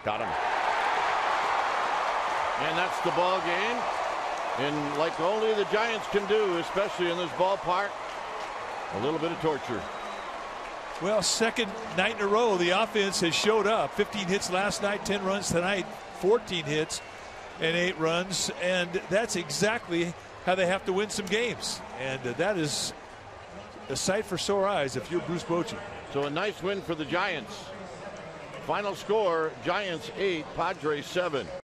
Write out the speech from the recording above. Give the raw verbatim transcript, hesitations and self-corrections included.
Got him. And that's the ball game. And like only the Giants can do, especially in this ballpark, a little bit of torture. Well, second night in a row, the offense has showed up. fifteen hits last night, ten runs tonight, fourteen hits and eight runs. And that's exactly how they have to win some games. And uh, that is a sight for sore eyes if you're Bruce Bochy. So a nice win for the Giants. Final score, Giants eight, Padres seven.